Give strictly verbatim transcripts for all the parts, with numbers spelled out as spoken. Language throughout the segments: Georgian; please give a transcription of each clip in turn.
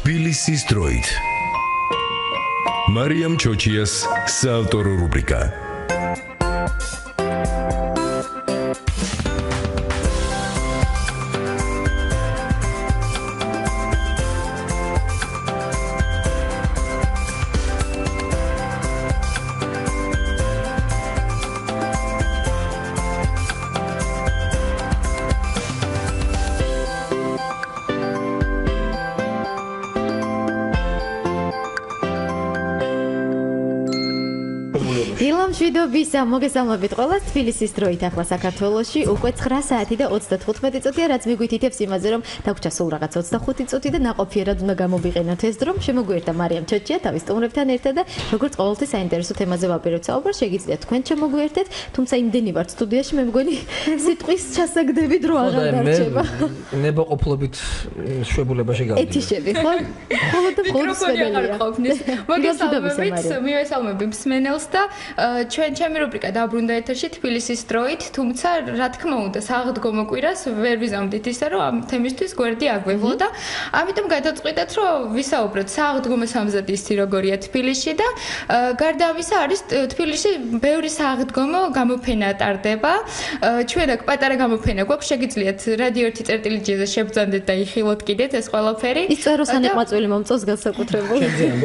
თბილისის დროით მარიამ ჩოჩიას საავტორო რუბრიკა. მშვიდობის მოგესალმებით ყველას. თბილისის დროით ახლა საქართველოში უკვე ცხრა საათი და ოცდათხუთმეტი წუთია, რაც მიგვითითებს იმაზე, რომ დაგვრჩა სულ რაღაც ოცდახუთი წუთი და ნაყოფიერად უნდა გამოვიყენოთ ეს დრო. შემოგვიერთდა მარიამ ჩოჩია თავის სტუმრებთან ერთად და როგორც ყოველთვის საინტერესო თემაზე ვაპირებთ საუბარს. შეგიძლიათ თქვენ შემოგვიერთეთ, თუმცა იმდენი ვართ სტუდიაში, მე მგონი სიტყვის ჩასაგდები დრო აღარ დარჩება. ნებაყოფლობით შვებულებაში გავდივარ. ეთიშები, ხო? ხოლმე და მიკროფონი აღარ ყოფნის. მოგესალმებით, მივესალმები მსმენელს და ჩვენ ჩემი რუბრიკა დაბრუნდა ეთერში თბილისის დროით, თუმცა რა თქმა უნდა, საღდგომო კვირას ვერ ვიზამთით ისე, რომ ამ თემისთვის გვერდი აგვევლო და ამიტომ გადავწყვიტეთ, რომ ვისაუბროთ საღდგომო სამზადისი როგორია თბილისში და გარდა ამისა არის თბილისში ბევრი საღდგომო გამოფენა ტარდება. ჩვენ აქ პატარა გამოფენა გვაქვს, შეგიძლიათ რადიო ერთი წერტილი ჯი-ზე შევბრძანდეთ და იხილოთ კიდეც ეს ყველაფერი. ის წეროსანი ყვაწვილი მომწონს განსაკუთრებული.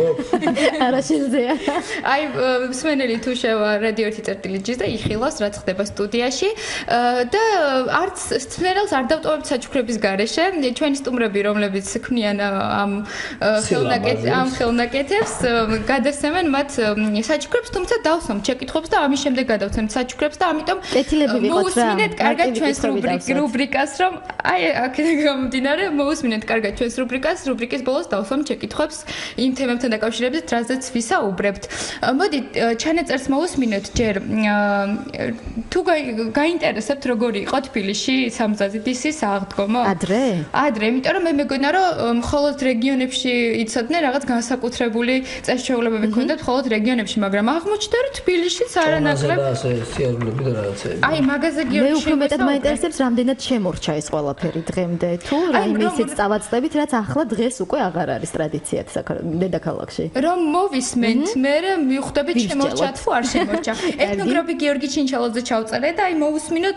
არა შეიძლება. აი მსმენელი თუ შევა რადიო ერთი წერტილი ჯი-ზე და იხილოს რაც ხდება სტუდიაში და არც მსმენელს არ დავტოვებთ საჩუქრების გარეშე. ჩვენი სტუმრები, რომლებიც ქმნიან ამ ხელნაკეთ ამ ხელნაკეთებს, გადასცემენ მათ საჩუქრებს, თუმცა დავსვამთ შეკითხვებს და ამის შემდეგ გადავცემთ საჩუქრებს და ამიტომ მოусმინეთ კარგად ჩვენს რუბრიკას, რომ აი აქედან გამომდინარე, მოусმინეთ კარგად ჩვენს რუბრიკას, რუბრიკის ბოლოს დავსვამთ შეკითხვებს იმ თემებთან დაკავშირებით, რაზეც ვისაუბრებთ. მოდი ჩანაწერს მოусმინოთ ჯერ თუ გაინტერესებთ როგორი იყო თბილისში სამზადისი საღდგომო? ადრე? ადრე, იმიტომ რომ მე მეგონა რომ მხოლოდ რეგიონებში იცოდნენ რაღაც განსაკუთრებული წესჩვეულებები ჰქონდათ მხოლოდ რეგიონებში, მაგრამ აღმოჩნდა რომ თბილისშიც არანაკლებ ასე სიარულები და რაღაცები. აი მაგაზე გიორგი მე უფრო მეტად მაინტერესებს რამდენად შემორჩა ეს ყველაფერი დღემდე თუ რაიმე ისეთ წავაწყდებით, რაც ახლა დღეს უკვე აღარ არის ტრადიციად დედაქალაქში. რომ მოვისმენთ, მე მივხვდებით შემორჩა თუ არ შემორჩა. ეთნოგრაფი გიორგი ჩინჩალაძე ჩავწერე და აი მოусმინოთ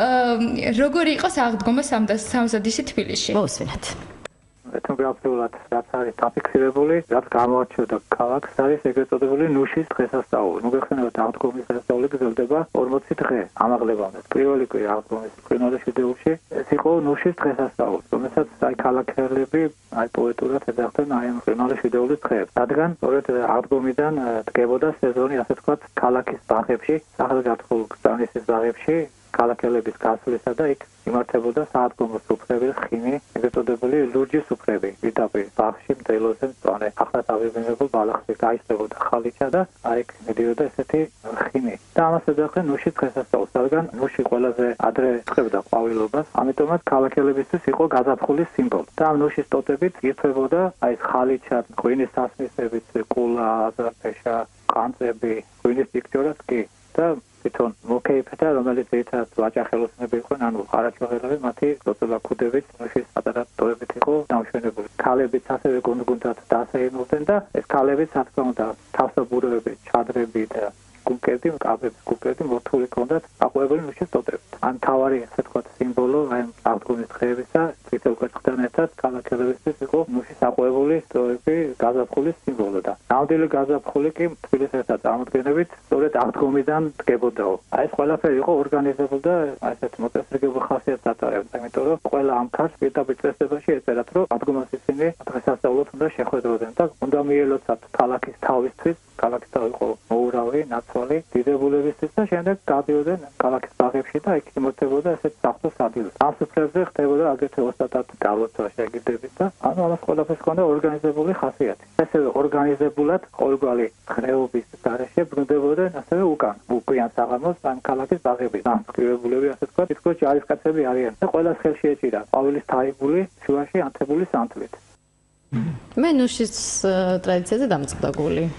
როგორი იყო საღდგომო სამზადისი თბილისში. მოусმინოთ. ეთნოგრაფიულად რაც არის დაფიქსირებული, რაც გამოარჩევდა ქალაქს, არის ეგრეთ წოდებული ნუშის დღესასწაული. მოგეხსენებათ, აღდგომის დღესასწაული გრძელდება ორმოცი დღე ამაღლებამდე. პირველი კვირა აღდგომის ბრინვალეში დეულში ეს იყო ნუშის დღესასწაული, რომელსაც აი ქალაქელები აი პოეტურად ეძახდნენ აი ამ ბრინვალეში დეულის დღეებს. რადგან სწორედ აღდგომიდან დგებოდა სეზონი, ასე ვთქვათ, ქალაქის ბაღებში, სახელგანთქმულ გზავნისის ბაღებში ქალაქელების გასვლისა და იქ იმართებოდა სააღდგომო სუფრები, ხიმი, ეგრეთ წოდებული ლურჯი სუფრები. ვიდაპირ ბაღში მდელოზე მწვანე, ახლა დავიღებულ ბალახზე გაისწრებოდა ხალიჩა და აი იქ მიდიოდა ესეთი ხიმი. და ამას ეძახდნენ ნუშის დღესასწაულს, რადგან ნუში ყველაზე ადრე წყებდა ყვავილობას, ამიტომაც ქალაქელებისთვის იყო გაზაფხულის სიმბოლო. და ამ ნუშის ტოტებით ირთვებოდა აი ეს ხალიჩა, ღვინის სასმისებით, კულა, აზრაფეშა, ყანწები, ღვინის პიქჩორას კი და თვითონ მოკეიფეთა, რომელიც ერთად ვაჭახელოსნები იყვნენ, ანუ ყარაჩოღელები, მათი ლოცვა-ქუდებით, ნუშის პატარა ტოებით იყო დამშვენებული. ქალებიც ასევე გუნდ-გუნდად დასეირნობდნენ და ეს ქალებიც, რა თქმა უნდა, თავსაბუროებით, ჩადრები და გუკერდი, კაბების გუკერდი მორთული ჰქონდათ აყვავებული ნუშის ტოტებით. ან თავარი, ასე ვთქვათ, სიმბოლო აი აღდგომის დღეებისა, წითელ-კვერცხთან ერთად ქალაქელებისთვის იყო ნუშის აყვავებული ტოტები გაზაფხულის სიმბოლო და ნამდვილი გაზაფხული კი თბილისის ერთად წარმოდგენებით სწორედ აღდგომიდან დგებოდაო. აი ეს ყველაფერი იყო ორგანიზებული და აი ესეთ მოწესრიგებულ ხასიათს ატარებდა, იმიტომ რომ ყველა ამ ქარს პირდაპირ წესდებაში ეწერათ, რომ აღდგომას ისინი დღესასწაულად უნდა შეხვედროდნენ და უნდა მიელოცათ ქალაქის თავისთვის, ქალაქის თავი იყო მოურავი, ნაცვალი, დიდებულებისთვის და შემდეგ გადიოდნენ ქალაქის ბაღებში და იქ იმართებოდა ესეთ საღვთო სადილე. ამ სუფრებზე ხდებოდა აგრეთვე ოსტატად დალოცვა შეგირდებით და ანუ ამას ყველაფერს ჰქონდა ორგანიზებული ხასიათი. ესევე ორგანიზებულად ყოველგვარი ღრეობის გარეშე ბრუნდებოდნენ ასევე უკან, უკვიან საღამოს ამ ქალაქის ბაღები. დამსკრივებულები, ასე ვთქვათ, თითქოს ჯარისკაცები არიან და ყველას ხელში ეჭირა ყვავილის თაიგული, შუაში ანთებული სანთლით. მე ნუშის ტრადიციაზე დამწყდა გული.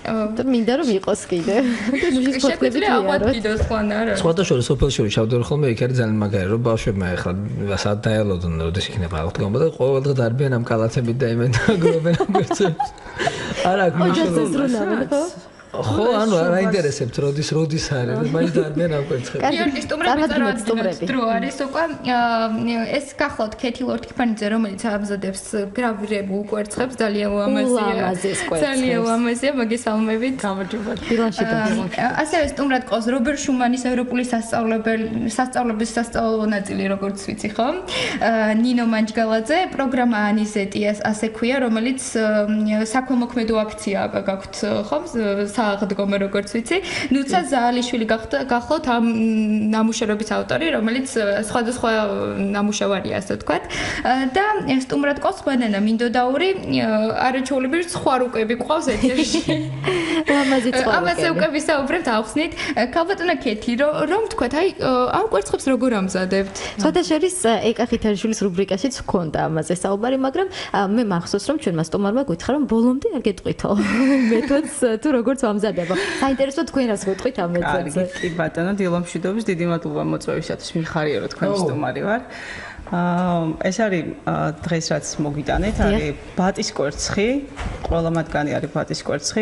მინდა რომ იყოს კიდე. შეგვიძლია აღვადგინოს ხან არა. სხვადასხვა სოფელში ჩავდივარ ხოლმე, იქ არის ძალიან მაგარი, რომ ბავშვებმა ახლა სადაც დაელოდონ, როდის იქნება აღდგომა და ყოველდღე დარბიან ამ კალათებით და იმენ გრობენ ამ გვერდებს. არა, გუშინ ხო, ანუ რა ინტერესებთ, როდის როდის არის, მაინც დარბიან ამ კვერცხებს. გიორგი სტუმრები წარმოადგენთ დრო არის უკვე ეს გახლავთ ქეთი ლორთქიფანიძე, რომელიც ამზადებს გრავირებულ კვერცხებს, ძალიან ლამაზია. ძალიან ლამაზია, მოგესალმებით. გამარჯობა. დილანში და დილანში. ასევე სტუმრად ყავს რობერ შუმანის ევროპული სასწავლებელი სასწავლების სასწავლო ნაწილი, როგორც ვიცი, ხო? ნინო მანჯგალაძე, პროგრამა ანიზეტიას ასე ქვია, რომელიც საქველმოქმედო აქცია გაქვთ, ხო? აღდგომა როგორც ვიცი. ნუცა ზაალიშვილი გახლავთ ამ ნამუშევრების ავტორი, რომელიც სხვადასხვა ნამუშევარია, ასე ვთქვათ. და სტუმრად ყავს ბანანა მინდოდაური, არაჩვეულებრივი სხვა რუკები ყავს ეთერში. ლამაზი სხვა. ამაზე უკვე ვისაუბრებთ ახსნით. ქალბატონა ქეთი, რომ ვთქვათ, აი ამ კვერცხებს როგორ ამზადებთ? სხვათა შორის ეკა ხითარიშვილის რუბრიკაშიც ჰქონდა ამაზე საუბარი, მაგრამ მე მახსოვს, რომ ჩვენმა სტუმარმა გითხრა, რომ ბოლომდე არ გეტყვითო მეთოდს თუ როგორც ამზადება. საინტერესო თქვენ რას გეტყვით ამ მეთოდზე? კი ბატონო, დილომშვიდობის, დიდი მადლობა მოწვევისათვის, მიხარია რომ თქვენი სტუმარი ვარ. აა ეს არის დღეს რაც მოგიტანეთ, არის ბატის კვერცხი, ყველა მათგანი არის ბატის კვერცხი.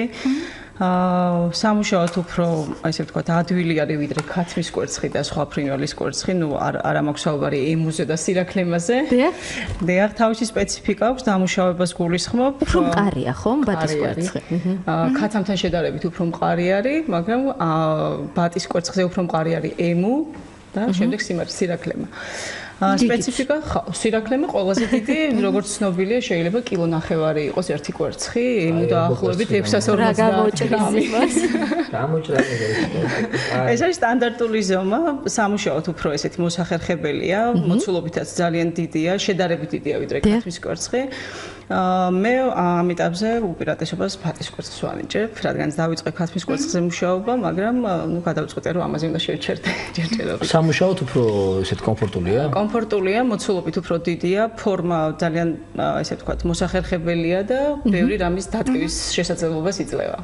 აა სამუშაოდ უფრო, ასე ვთქვათ, ადვილი არის ვიდრე ქათმის კვერცხი და სხვა ფრინველის კვერცხი, ნუ არ არ მაქვს საუბარი ემუზე და სირაქლემაზე. დიახ. დიახ, თავისი სპეციფიკა აქვს, დამუშავებას გულისხმობ. უფრო მყარია ხომ ბატის კვერცხი? აა ქათამთან შედარებით უფრო მყარი არის, მაგრამ აა ბატის კვერცხზე უფრო მყარი არის ემუ და შემდეგ სირაქლემა. სპეციფიკა ხო, სირაქლემა ყველაზე დიდი, როგორც ცნობილია, შეიძლება კილო ნახევარი იყოს ერთი კვერცხი, ემუ დაახლოებით ექვსას ორმოცდაათ გრამს. გამოჭრა ეს არის სტანდარტული ზომა, სამუშაოდ უფრო ესეთი მოსახერხებელია, მოცულობითაც ძალიან დიდია, შედარებით დიდია ვიდრე ქათმის კვერცხი. მე ამ ეტაპზე უპირატესობას ბატის კვერცხს ვანიჭებ, რადგან დავიწყე ქათმის კვერცხზე მუშაობა, მაგრამ ნუ გადავწყვიტე რომ ამაზე უნდა შევჩერდე ჯერჯერობით. სამუშაოდ უფრო ესეთ კომფორტულია? კომფორტულია, მოცულობით უფრო დიდია, ფორმა ძალიან ესე ვთქვათ, მოსახერხებელია და ბევრი რამის დატკივის შესაძლებლობას იძლევა.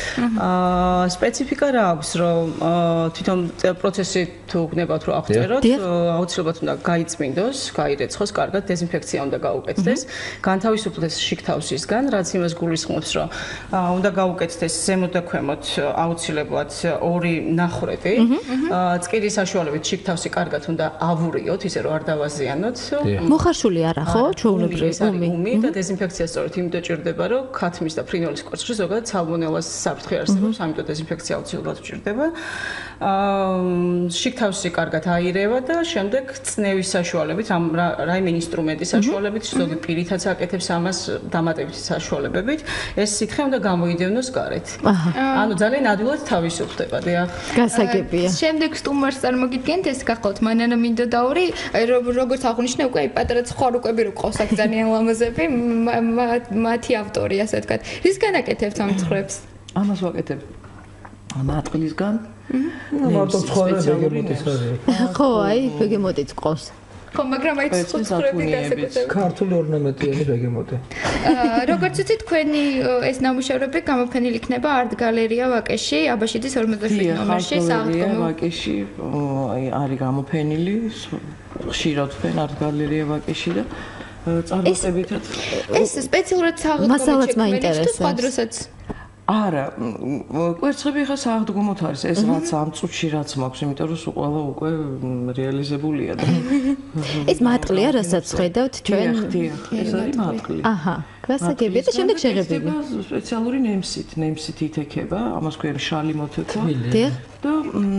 აა სპეციფიკა რა აქვს, რომ თვითონ პროცესი თუ გნებავთ რომ აღწეროთ, აუცილებლად უნდა გაიწმინდოს, გაირეცხოს, კარგად დეზინფექცია უნდა გაუკეთდეს, განთავისუფლდეს შიგთავსისგან, რაც იმას გულისხმობს, რომ უნდა გაუკეთდეს ზემოთ და ქვემოთ აუცილებლად ორი ნახრები, წკირის საშუალებით შიგთავსი კარგად უნდა ავურიოთ, ისე რომ არ დავაზიანოთ. მოხარშული არა ხო? ჩვეულებრივ ომი და დეზინფექცია სწორედ იმიტომ ჭირდება, რომ ქათმის და ფრინველის კვერცხში ზოგადად სალმონელას საფრთხე არსებობს, ამიტომ დეზინფექცია აუცილებლად ჭირდება. აა შიგთავსი კარგად აირევა და შემდეგ წნევის საშუალებით, ამ რაიმე ინსტრუმენტის საშუალებით, ზოგი პირითაც აკეთებს ამას დამატებითი საშუალებებით, ეს სითხე უნდა გამოიდევნოს გარეთ. ანუ ძალიან ადვილად თავისუფლდება, დიახ. გასაგებია. შემდეგ სტუმარს წარმოგიდგენთ, ეს გახლავთ მანანა მინდოდაური, როგორც აღნიშნე, უკვე პატარა სხვა რუკები რო ყავს აქ ძალიან ლამაზები, მათი ავტორი, ასე ვთქვათ. რისგან აკეთებთ ამ ცხვრებს? ამას ვაკეთებ მატყლისგან. მარტო ცხოვრება ბეგემოტის არის. ხო, აი, ბეგემოტიც ყავს. ხო, მაგრამ აი ცხვრები გასაკეთებ. ქართული ორნამენტიანი ბეგემოტი. აა როგორც იცით, თქვენი ეს ნამუშევრები გამოფენილი იქნება Art Galleria ვაკეში, აბაშიძის ორმოცდაშვიდი ნომერში, სააღდგომო ვაკეში, აი არის გამოფენილი, ხშირად ვფენ Art Galleria ვაკეში და წარმოწებითაც ეს სპეციალურად სააღდგომო მასალაც მაინტერესებს. სხვა დროსაც არა, კვერცხები ხა სააღდგომოთ არის, ეს რაც ამ წუთში რაც მაქვს, იმიტომ რომ სულ ყველა უკვე რეალიზებულია და ეს მატყლია, რასაც ხედავთ ჩვენ? ეს არის მატყლი. აჰა, გასაგებია და შემდეგ შეღებილი. სპეციალური ნემსით, ნემსით ითექება, ამას ქვია შალი მოთექვა. დიახ. და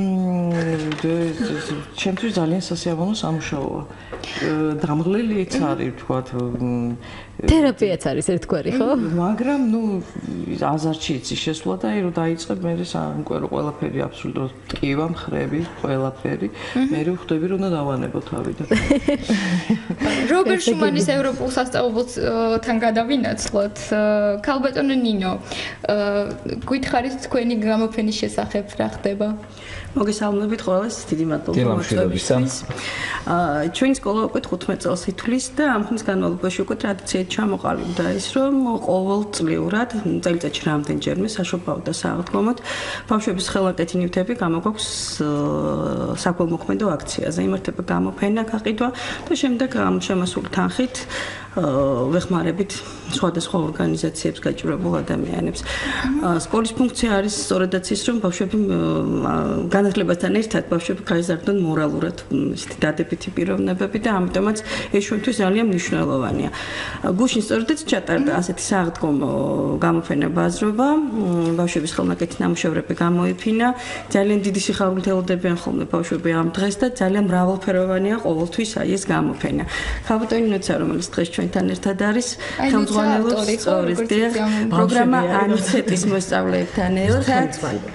ჩემთვის ძალიან სასიამოვნო სამუშაოა. დამღლელიც არის, ვთქვათ, თერაპიაც არის ერთგვარი, ხო? მაგრამ, ნუ, აზარში იცი შესვლა და აი რომ დაიწყებ მე სამკვერო ყველაფერი აბსოლუტურად ტკივა, მხრები, ყველაფერი, მე ვხვდები რომ უნდა დავანებო თავიდან. რობერ შუმანის ევროპულ სასწავლებელთან გადავინაცვლოთ. ქალბატონო ნინო, გითხარით თქვენი გამოფენის შესახებ რა ხდება? მოგესალმებით ყველას, დიდი მადლობა მოწვევისთვის. აა ჩვენი სკოლა უკვე თხუთმეტ წელს ითვლის და ამ ხნის განმავლობაში უკვე ტრადიციად ჩამოყალიბდა ის, რომ ყოველწლიურად წელიწადში რამდენჯერმე საშობაო და სააღდგომოდ ბავშვების ხელნაკეთი ნივთები გამოგვაქვს საქველმოქმედო აქციაზე. იმართება გამოფენა, გაყიდვა და შემდეგ ამ შემოსული თანხით ვეხმარებით სხვადასხვა ორგანიზაციებს გაჭირვებულ ადამიანებს. სკოლის ფუნქცია არის სწორედაც ის, რომ ბავშვები განათლებასთან ერთად ბავშვები გაიზარდონ მორალურად, ისეთი დადებითი პიროვნებები და ამიტომაც ეს ჩვენთვის ძალიან მნიშვნელოვანია. გუშინ სწორედაც ჩატარდა ასეთი სააღდგომო გამოფენა ბაზრობა, ბავშვების ხელნაკეთი ნამუშევრები გამოიფინა, ძალიან დიდი სიხარულით ელოდებიან ხოლმე ბავშვები ამ დღეს და ძალიან მრავალფეროვანია ყოველთვის აი ეს გამოფენა. ქალბატონი ნუცა, რომელიც დღეს ჩვენთან ერთად არის, ხელმძღვანელობს სწორედ პროგრამა ანიცეტის მოსწავლეებთან ერთად.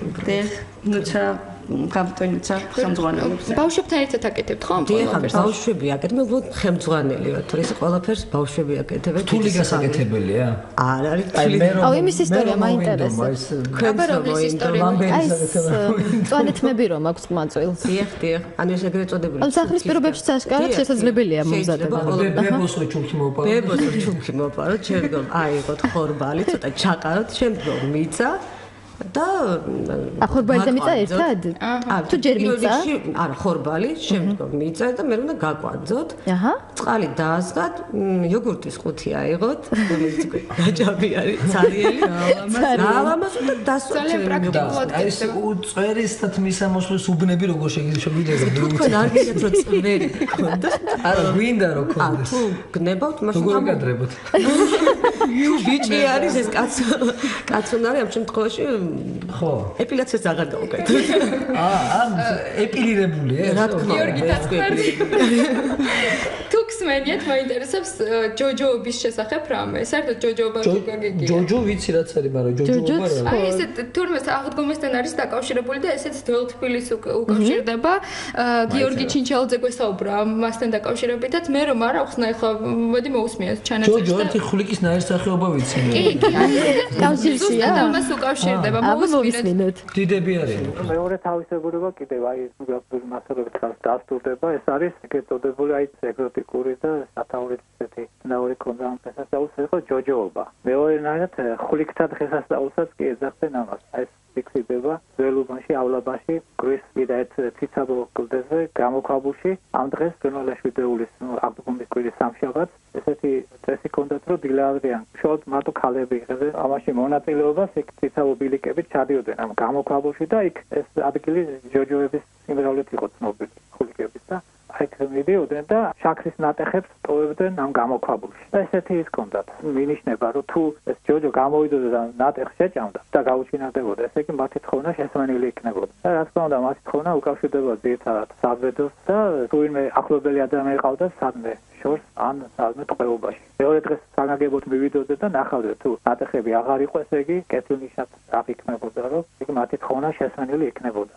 ნუცა კაპიტანიცა ხელმძღვანელობს. ბავშვებთან ერთად აკეთებთ ხო? დიახ, ბავშვები აკეთებენ, მოხემძღვანელი ვარ, თორე ეს ყველაფერს ბავშვები აკეთებენ. რთული გასაკეთებელია? არ არის. აუ იმის ისტორია მაინტერესებს. ქაბაროვის ისტორია. აი წვანეთმები რომ აქვს ყმაწვილს. დიახ, დიახ. ანუ ეს ეგრეთ წოდებული. ამ სახლის პირობებში წაშკარად შესაძლებელია მომზადება. ბებოს რო ჩუქი მოპარო. ბებოს რო ჩუქი მოპარო, შემდგომ აიღოთ ხორბალი, ცოტა ჩაყაროთ, შემდგომ მიცა და ახორბალი და მიწა ერთად? თუ ჯერ მიწა? არა, ხორბალი, შემდგომ მიწა და მე უნდა გაკვანძოთ. აჰა. წყალი დაასხათ, იოგურტის ყუთი აიღოთ, რომელიც გაჭაბი არის, ცარიელი. ალამას და დასვათ. ძალიან პრაქტიკულად აი ეს წვერის და თმის ამოსვლის უბნები როგორ შეგიძლია? თუ თქვენ არ გინდათ რომ წვერი გქონდეთ? არა, გვინდა რომ გქონდეს. თუ გნებავთ, მაშინ როგორ გადრებოთ? იუ ბიჭი არის ეს კაცო. კაცონარი ამ შემთხვევაში ხო. ეპილაციას აღარ გავუკეთებ. აა, ამ ეპილირებულია? რა თქმა უნდა. გიორგი დაწყერდი. თუ გსმენიათ, მაინტერესებს ჯოჯოობის შესახებ რამე. საერთოდ ჯოჯოობა როგორ გაგიგია? ჯოჯო ვიცი რაც არის, მაგრამ ჯოჯოობა რა? აი ესე თურმე აღდგომასთან არის დაკავშირებული და ესეც ძველ თბილისს უკავშირდება. გიორგი ჩინჩელაძე გვესაუბრა მასთან დაკავშირებითაც. მე რომ არ აქვს ნახა, მოდი მოусმინოთ ჩანაწერს. ჯოჯო ერთი ხვლიკის ნაირსახეობა ვიცი. კი, კი, აი კავშირშია. და მას უკავშირდება. მოусმინოთ. დიდები არიან. მეორე თავისებურება კიდევ აი გასული მასალებით დასტურდება. ეს არის ეგრეთ წოდებული აი ეგზოტიკური და სათაურით ესეთი ნაური კონდამ შესაძლოა იყო ჯოჯოობა. მეორენაირად ხვლიკთან შესაძლოასაც კი ეძახდნენ ამას. აი ფიქსირდება ველუბანში,ავლაბანში, გრის კიდე ერთ ციცაბო კლდეზე, გამოქვაბულში. ამ დღეს გენოლაშვიდეულის აღდგომის კვირის სამშაბათს ესეთი წესი ჰქონდათ, რომ დილავრიან. შოთ მარტო ქალები იღებდნენ ამაში მონაწილეობას, იქ ციცაბო ბილიკებით ჩადიოდნენ ამ გამოქვაბულში და იქ ეს ადგილი ჯოჯოების სიმრავლით იყო ცნობილი ხვლიკების და აქ მიდიოდნენ და შაქრის ნატეხებს ტოვებდნენ ამ გამოქვაბულში. და ესეთი ის ჰქონდათ. მინიშნება, რომ თუ ეს ჯოჯო გამოვიდოდა და ნატეხს შეჭამდა და გაუჩინარდებოდა, ესე იგი მათი თხოვნა შესმენილი იქნებოდა. და რა თქმა უნდა, მათი თხოვნა უკავშირდება ძირითადად საბედოს და თუ ვინმე ახლობელი ადამიანი ყავდა სადმე შორს ან სადმე ტყვეობაში. მეორე დღეს საგანგებოდ მივიდოდე და ნახავდე თუ ნატეხები აღარ იყო, ესე იგი კეთილნიშნად აღიქმებოდა, რომ იქ მათი თხოვნა შესმენილი იქნებოდა.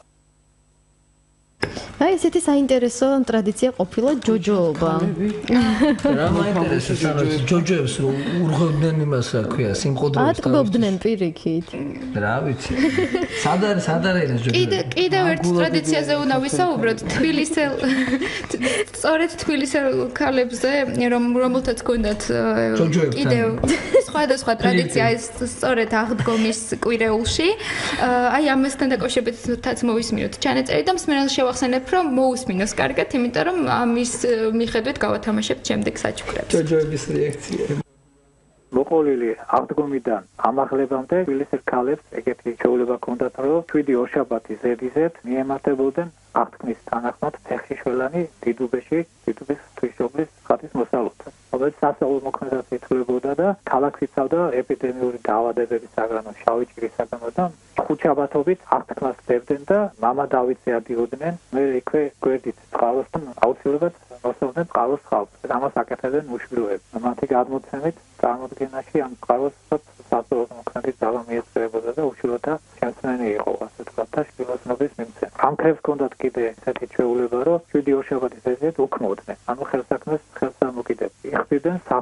აი ესეთი საინტერესო ტრადიცია ყოფილა ჯოჯოობა. რა მაინტერესებს ანუ ჯოჯოებს ურღებდნენ იმას რა ქვია სიმყოდროს ატყობდნენ პირიქით. რა ვიცი. სად არის სად არის ეს ჯოჯო? კიდე კიდევ ერთ ტრადიციაზე უნდა ვისაუბროთ თბილისელ სწორედ თბილისელ ქალებზე რომ რომელთაც გქონდათ კიდევ სხვადასხვა ტრადიცია ეს სწორედ აღდგომის კვირეულში. აი ამასთან დაკავშირებითაც მოვისმინოთ ჩანაწერი და მსმენელს შევახსენებ რომ მოусმინოს კარგად, იმიტომ რომ ამის მიხედვით გავათამაშებთ შემდეგ საჩუქრებს. ჯოჯოების რეაქცია. მოყოლილი აღდგომიდან ამაღლებამდე თბილისელ ქალებს ეგეთი შეუძლება ჰქონდათ, რომ შვიდი ორშაბათი ზედიზედ მიემართებოდნენ აღდგმის თანახმად ფეხშიშველანი დიდუბეში, დიდუბის თვისობლის ხატის მოსალოდთან. რომელიც სასწავლო მოქმედად ითვლებოდა და ქალაქს იცავდა ეპიდემიური დაავადებების საგანო, შავი ჭირის საგანო და ხუთშაბათობით აღთქმას დებდნენ და მამა დავითზე ადიოდნენ. მე იქვე გვერდით წყაროსთან აუცილებლად მოსწონდნენ წყაროს ხალხს. ამას აკეთებდნენ უშვილოები. მათი გადმოცემით წარმოდგენაში ამ წყაროს სასწავლო მოქმედით ძალა მიეწევებოდა და უშვილოთა შემცმენი იყო, ასე ვთქვათ, და შვილოსნობის მიმცემ. ამ ქრებს ჰქონდათ კიდე ესეთი ჩვეულება, რომ შვიდი ორშაბათის ზედიზედ უქმოდნენ. ანუ ხელსაქმეს ხელს ამოკიდებდნენ. იხდიდნენ საღვთოს.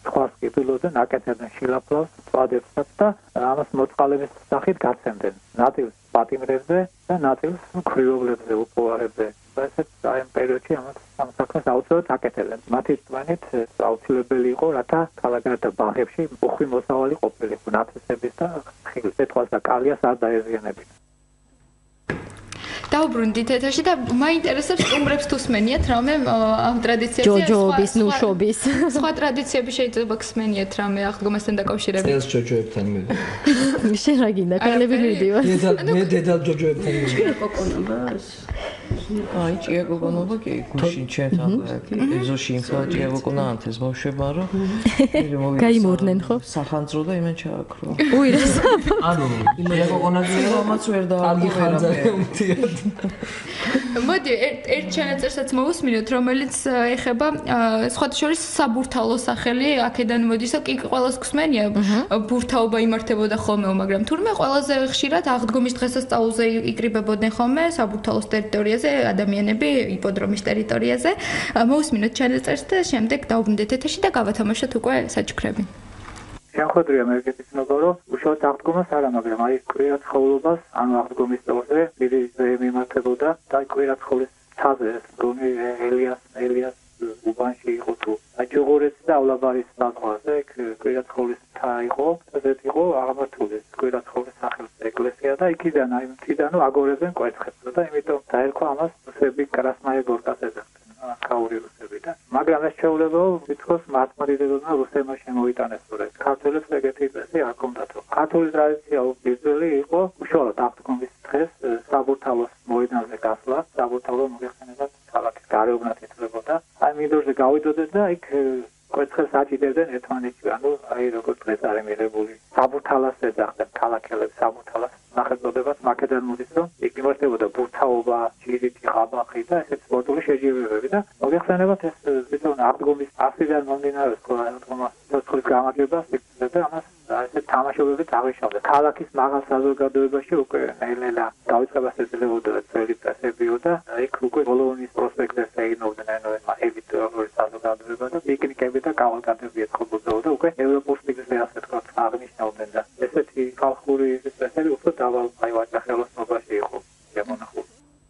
სხვა სკიპილოზე ნაკეთებენ შილაფლავს, წვადებსაც და ამას მოწყალების სახით გაცემდნენ. ნაწილს პატიმრებზე და ნაწილს ქვრივობლებზე, უპოვარებზე. ესეც აი ამ პერიოდში ამას ამ საქმეს აუცილებლად აკეთებდნენ. მათი თქმით აუცილებელი იყო, რათა ქალაქსა და ბაღებში უხვი მოსავალი ყოფილიყო ნათესების და ხილის ეთვალს და კალიას არ დაეზიანებინა. დაუბრუნდით ეთერში და მაინტერესებს სტუმრებს თუ სმენიათ რამე ამ ტრადიციაზე ჯოჯოების, ნუშობის. სხვა ტრადიციები შეიძლება გსმენიათ რამე აღდგომასთან დაკავშირებით. წელს ჯოჯოებთან მივიდივარ. შენ რა გინდა, კალები მივიდივარ. დედალ მე დედალ ჯოჯოებთან მივიდივარ. კოკონობას აი ჭია გოგონობა კი გუშინ ჩემთან ეზოში იმსა ჭია გოგონა ანთეს ბავშვებმა რომ გაიმორნენ ხო? სახანძრო და იმენ ჩააქრო. უირას. ანუ ჭია გოგონაზე ამაც ვერ დააგებერა. მოდი ერთ ჩანაწერსაც მოვუსმინოთ, რომელიც ეხება სხვათა შორის საბურთალო სახელი, აქედან მოდის და კი ყველას გსმენია ბურთაობა იმართებოდა ხოლმე, მაგრამ თურმე ყველაზე ხშირად აღდგომის დღესასწაულზე იკრიბებოდნენ ხოლმე საბურთალოს ტერიტორიაზე ადამიანები იპოდრომის ტერიტორიაზე. მოვუსმინოთ ჩანაწერს და შემდეგ დავბრუნდეთ ეთერში და გავათამაშოთ უკვე საჩუქრები. შეხვედრია მე გეცნობა რომ უშუალოდ აღდგომას არა, მაგრამ აი კვირა ცხოვრებას, ანუ აღდგომის წელზე დიდი მიმართებოდა და კვირა ცხოვრების ცაზე რომი ელიას ელიას უბანში იყო თუ აჯოგორეც და ავლაბარის საზღვარზე კვირა ცხოვრების თა იყო, ესეთ იყო აღმართული კვირა ცხოვრების სახელს ეკლესია და იქიდან აი მთიდან აგორებენ კვერცხებს და იმიტომ დაერქვა ამას რუსები კრასნაია გორკას ეძახდნენ. კაური რუსები და მაგრამ ეს შეულებო თითქოს მართლმადიდებელმა რუსებმა შემოიტანეს რომ ქართველებს ეგეთი წესი არ ჰქონდათ. ქართული ტრადიცია უპირდელი იყო უშუალოდ აღდგომის დღეს საბურთალოს მოედანზე გასვლა, საბურთალო მოიხსენებათ ქალაქის გარეუბნად ითვლებოდა. აი მინდორზე გავიდოდნენ და იქ კვერცხებს აჭიდებდნენ ერთმანეთში, ანუ აი როგორც დღეს არის მიღებული. საბურთალას ეძახდნენ ქალაქელებს საბურთალას ნახევარდებას მაკედან მოდის რომ იქ იმართებოდა ბურთაობა, ჭირითი, ყაბახი და ესეთ სპორტული შეჯიბრებები და მოიხსენებათ ეს თვითონ აღდგომის ასიდან მომდინარეობს აღდგომა სოციალურ გამარჯვებას და ამას ესეთ თამაშობები აღიშავდა. ქალაქის მაღალ საზოგადოებაში უკვე ნელ-ნელა დაიწყებას ეძლებოდა ძველი წესებიო და იქ უკვე ბოლონის პროსპექტზე ეინობდნენ ელიტური საზოგადოება და პიკნიკები და კავალკადები ეწყობოდა უკვე ევროპულ სტილზე ასე თქვა აღნიშნავდნენ და ესეთი ხალხური წესები უფრო დავალ აი ვაჭახელოსნობაში იყო შემონახული.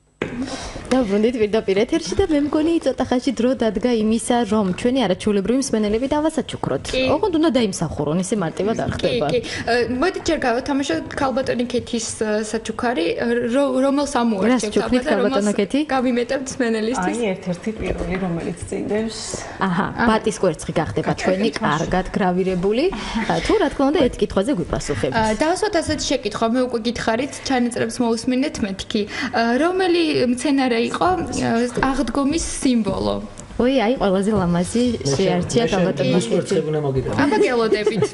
დავრუნდით პირდაპირ ეთერში და მე მგონი ცოტა ხანში დრო დადგა იმისა, რომ ჩვენი არაჩვეულებრივი მსმენელები დავასაჩუქროთ. ოღონდ უნდა დაიმსახურონ, ისე მარტივად არ ხდება. კი, კი. მოდი ჯერ გავათამაშოთ ქალბატონი ქეთის საჩუქარი, რომელს ამუარჩევთ და რომელს გავიმეტებთ მსმენელისთვის. აი ერთ-ერთი პირველი, რომელიც წინდევს. აჰა, ბატის კვერცხი გახდება ჩვენი კარგად გრავირებული. თუ რა თქმა უნდა, ერთ კითხვაზე გვიპასუხებთ. დავასვათ ასეთი შეკითხვა, მე უკვე გითხარით, ჩანაწერებს მოვუსმინეთ მეთქი. რომელი მცენარე იყო აღდგომის სიმბოლო? ой, აი ყველაზე ლამაზი შეარჩია ქალბატონს კვერცხები უნდა მოგიტანო. აბა გელოდებით.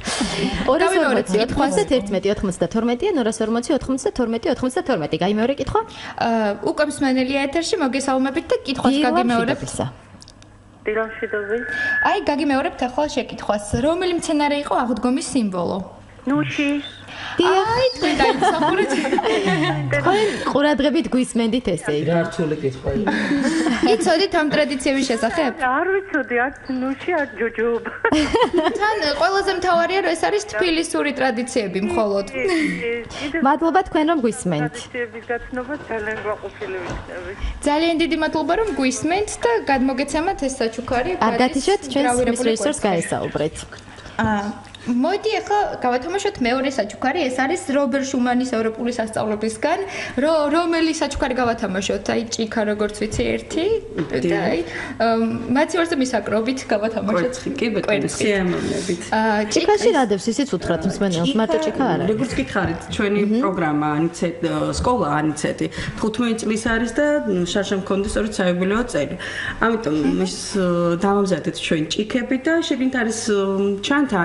ორას ორმოცი ათმოცდაერთმეტი ათმოცდათორმეტი ან ორას ორმოცი ათმოცდათორმეტი ათმოცდათორმეტი. გაი მეორე კითხვა? უკვე მსმენელია ეთერში, მოგესალმებით და კითხვას გაგიმეორებთ. დილამშვიდობით. აი, გაგიმეორებთ ახლა შეკითხვას. რომელი მცენარე იყო აღდგომის სიმბოლო? ნუში. აი, თქვენ დაიმსახურეთ. თქვენ ყურადღებით გვისმენდით ესე იგი. რა რთული კითხვა იყო. იცოდით ამ ტრადიციების შესახებ? არ ვიცოდი, არც ნუში, არც ჯოჯოობა. თან ყველაზე მთავარია რომ ეს არის თბილისური ტრადიციები მხოლოდ. მადლობა თქვენ რომ გვისმენთ. ტრადიციების გაცნობა ძალიან გვაყოფილი ვიქნებით. ძალიან დიდი მადლობა რომ გვისმენთ და გადმოგეცემათ ეს საჩუქარი. არ გათიშოთ ჩვენს რეჟისორს გაესაუბრეთ. აა მოდი ახლა გავათამაშოთ მეორე საჩუქარი, ეს არის რობერ შუმანის ევროპული სასწავლებისგან, რომელი საჩუქარი გავათამაშოთ? აი ჭიქა როგორც ვიცი ერთი და აი მაცივარზე მისაკრობით გავათამაშოთ. კი ბატონო, სიამოვნებით. ჭიქაში რა დევს ისიც უთხრათ მსმენელს, მარტო ჭიქა არა. როგორც გითხარით, ჩვენი პროგრამა ანიცეთ სკოლა ანიცეთი ხუთმეტი წლის არის და შარშან მქონდა სწორედ საიუბილეო წელი. ამიტომ ის დავამზადეთ ჩვენ ჭიქები და შეგინთ არის ჩანთა ეკოლოგიური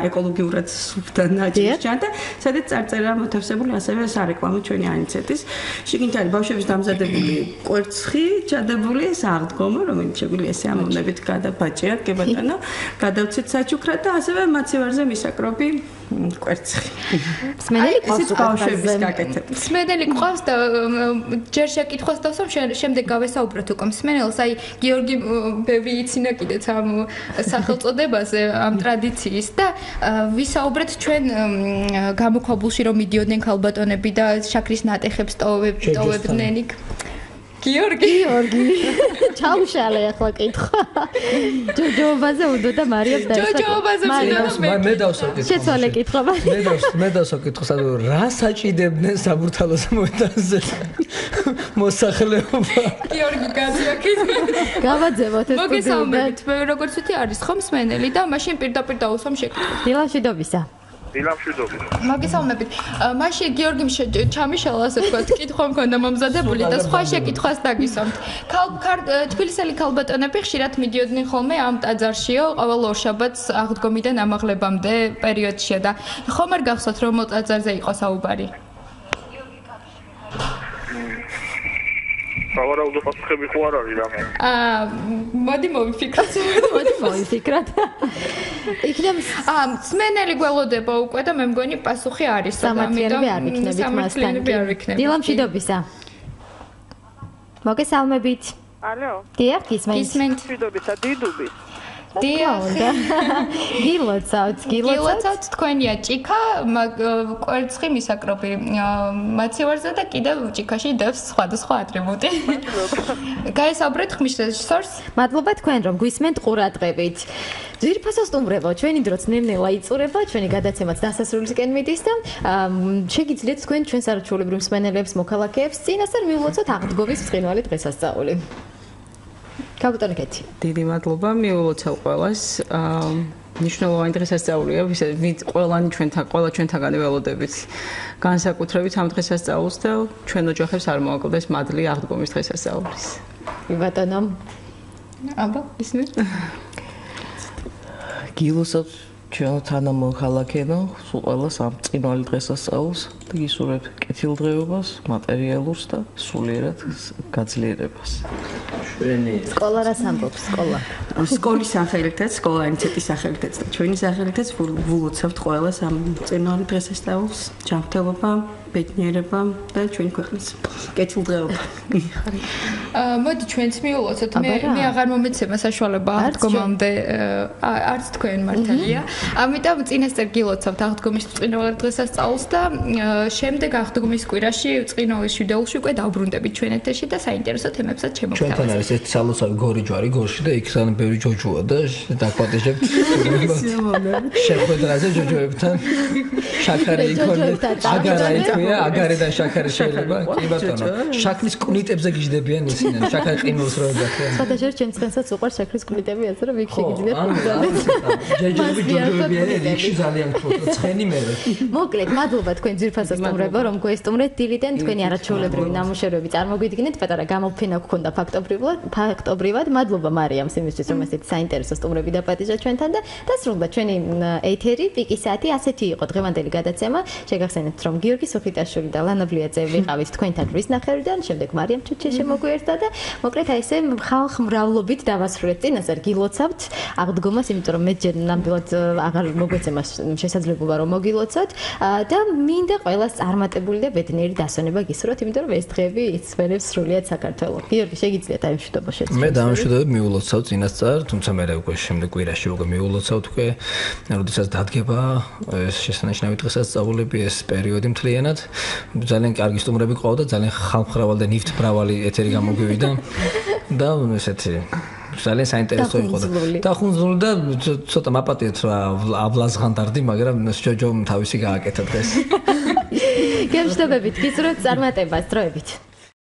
აქტიურად სუფთა ნაჭრის ჩანდა, სადაც წარწერა მოთავსებული ასევე სარეკლამო ჩვენი ანიცეტის. შიგნით არის ბავშვების დამზადებული კვერცხი, ჩადებული ეს აღდგომა, რომელიც შეგვიძლია ესე ამოვნებით გადაბაჭიათ, კი ბატონო, გადავცეთ საჩუქრად და ასევე მაცივარზე მისაკრობი კვერცხი. მსმენელი ყავს ბავშვების გაკეთება. მსმენელი ყავს და ჯერ შეკითხვას დავსვამ, შემდეგ გავესაუბროთ უკვე მსმენელს, აი გიორგი ბევრი იცინა კიდეც ამ სახელწოდებაზე, ამ ტრადიციის და ვისაუბრეთ ჩვენ გამოქვაბულში რომ მიდიოდნენ ქალბატონები და შაქრის ნატეხებს ტოვებდნენ იქ. გიორგი გიორგი ჩაუშალე ახლა კითხვა. ჯოჯოობაზე უნდა და მარიამ დაიწყო. ჯოჯოობაზე უნდა მე დავსო კითხვა. შეცვალე კითხვა. მე დავსო მე დავსო კითხვა, რა საჭიდებდნენ საბურთალოს მოედანზე მოსახლეობა. გიორგი გაზიაკითხე. გავაძებოთ ეს მოგესალმებით. მე როგორც ვთქვი არის ხომ მსმენელი და მაშინ პირდაპირ დავუსვამ შეკითხვას. დილამშვიდობისა. დილამშვიდობისა. მოგესალმებით. მაშინ გიორგიმ ჩამიშალა ასე ვთქვათ, კითხვა მქონდა მომზადებული და სხვა შეკითხვას დაგისვამთ. თბილისელი ქალბატონები ხშირად მიდიოდნენ ხოლმე ამ ტაძარშიო, ყოველ ორშაბათს აღდგომიდან ამაღლებამდე პერიოდშია და ხომ არ გახსოვთ რომ ტაძარზე იყო საუბარი? სავარაუდო პასუხები ხო არ არის რამე? აა, მოდი მოვიფიქროთ. მოდი მოვიფიქროთ. იქნებ აა, მსმენელი გველოდება უკვე და მე მგონი პასუხი არის. სამართლიანები არ ვიქნებით მასთან. დილამშვიდობისა. მოგესალმებით. ალო. დიახ, გისმენთ. გისმენთ. მშვიდობისა, დიდუბის. დიახ. გილოცავთ, გილოცავთ თქვენია ჭიქა, კვერცხი მისაკრობი მაცივარზე და კიდევ ჭიქაში დევს სხვადასხვა ატრიბუტი. გაესაუბრეთ ხმის რეჟისორს. მადლობა თქვენ რომ გვისმენთ ყურადღებით. ძირფასო სტუმრებო, ჩვენი დროც ნელ-ნელა იწურება, ჩვენი გადაცემაც დასასრულისკენ მიდის და შეგიძლიათ თქვენ ჩვენს არაჩვეულებრივ მსმენელებს, მოქალაქეებს წინასწარ მიულოცოთ აღდგომის ბრწყინვალე დღესასწაული. კაპიტანი კეთი. დიდი მადლობა, მიულოცავ ყველას. მნიშვნელოვანი დღესასწაულია, ვინც ყველანი ჩვენთან, ყველა ჩვენთაგანი ველოდებით. განსაკუთრებით ამ დღესასწაულს და ჩვენ ოჯახებს არ მოაკლდეს მადლი აღდგომის დღესასწაულის. ბატონო. აბა, ისმე. გილოცავ ჩვენ თანამოქალაქენო, სულ ყველას ამ წინვალე დღესასწაულს და გისურვებ კეთილდღეობას, მატერიალურს და სულიერად გაძლიერებას. ჩვენი სკოლა რას ამბობს, სკოლა? სკოლის სახელითაც, სკოლა ინიციტეტის სახელითაც და ჩვენი სახელითაც ვულოცავთ ყველას ამ წინვალე დღესასწაულს, ჯანმრთელობა, ბედნიერება და ჩვენი ქვეყნის კეთილდღეობა. აა, მოდი ჩვენც მიულოცოთ. მე მე აღარ მომეცემა საშუალება აღდგომამდე, არც თქვენ მართალია. ამიტომ წინასწარ გილოცავთ აღდგომის ბრწყინვალე დღესასწაულს და შემდეგ აღდგომის კვირაში ბრწყინვალე შვიდეულში უკვე დავბრუნდებით ჩვენ ეთერში და საინტერესო თემებსაც შემოგთავაზებთ. ჩვენთან არის ეს სალოცავი გორი ჯვარი გორში და იქ თან ბევრი ჯოჯოა და დაგვატეჟებთ. შეხვედრაზე ჯოჯოებთან შაქარი იქონეთ, აგარა იქია, აგარიდან შაქარი შეიძლება. კი ბატონო, შაქრის კუნიტებზე გიждდებიან ისინი, შაქარი ყინულს რო ეძახიან. სხვადასხვა ჩემს ცხენსაც უყვარს შაქრის კუნიტები, ასე რომ იქ შეგიძლიათ მოგზავნოთ. ჯეჯები ჯოჯოებიანი რიქში ძალიან გქონდა ცხენი მე. მოკლედ, მადლობა თქვენ ძირფასო სტუმრებო, რომ გვესტუმრეთ დილიდან თქვენი არაჩვეულებრივი ნამუშევრები წარმოგვიდგინეთ, პატარა გამოფენა გქონდა ფაქტობრივად, ფაქტობრივად. მადლობა მარიამს იმისთვის, რომ ესეთი საინტერესო სტუმრები დაპატიჟა ჩვენთან და დასრულდა ჩვენი ეთერი, პიკის საათი, ასეთი იყო დღევანდელი გადაცემა. შეგახსენებთ, რომ გიორგი სოფიტაშვილი და ლანა ბლიაძე ვიყავით თქვენთან რის ნახევრიდან, შემდეგ მარიამ ჩუჩე შემოგვიერთდა და მოკლედ აი ესე ხალხმრავლობით დავასრულეთ წინასწარ გილოცავთ აღდგომას, იმიტომ რომ მე ჯერ ნამდვილად აღარ მოგვეცემა შესაძლებლობა რომ მოგილოცოთ და მინდა ყველას წარმატებული და ბედნიერი დასვენება გისურვოთ, იმიტომ რომ ეს დღეები იცვენებს სრულიად საქართველოს. გიორგი, შეგიძლიათ აი მშვიდობა შეცვალოთ. მე დამშვიდობებ მიულოცავ წინასწარ, თუმცა მე უკვე შემდეგ კვირაში უკვე მიულოცავ თქვენ, როდესაც დადგება ეს შესანიშნავი დღესასწაულები, ეს პერიოდი მთლიანად. ძალიან კარგი სტუმრები ყავდა, ძალიან ხალხმრავალი და ნივთმრავალი ეთერი გამოგვივიდა და ესეთი ძალიან საინტერესო იყო და დახუნძლული და ცოტა მაპატიეთ რა ავლაზღანდარდი, მაგრამ ჯოჯომ თავისი გააკეთა დღეს. გემშვიდობებით, გისურვებთ წარმატებას დროებით.